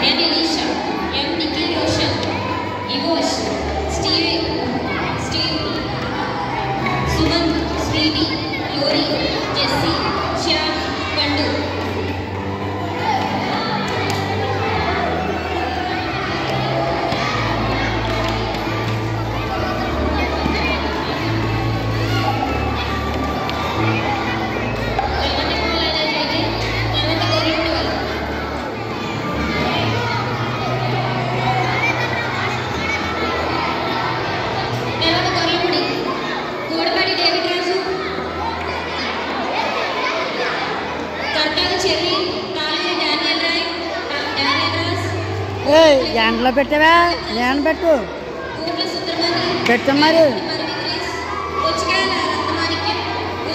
ఎన్ Elisha, M Nikhil Roshan, ఇవోష్, Steve, Sumanth, Srini, Lori, Jessie, Shyam, Pandu. ఎండలో పెట్టావా? నేను పెట్టు పెట్టు మరి.